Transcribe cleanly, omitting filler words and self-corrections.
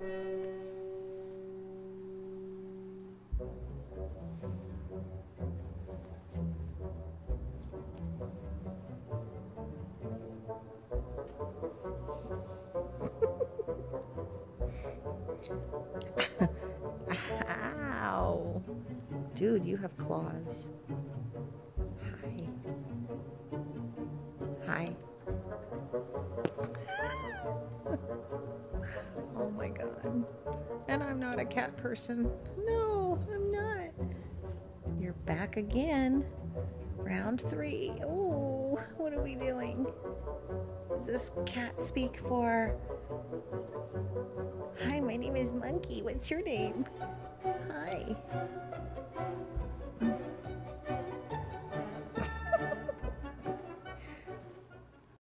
Ow. Dude, you have claws. Hi. Hi. Oh my god. And I'm not a cat person. No, I'm not. You're back again. Round 3. Oh, what are we doing? Is this cat speak for... Hi, my name is Monkey. What's your name? Hi.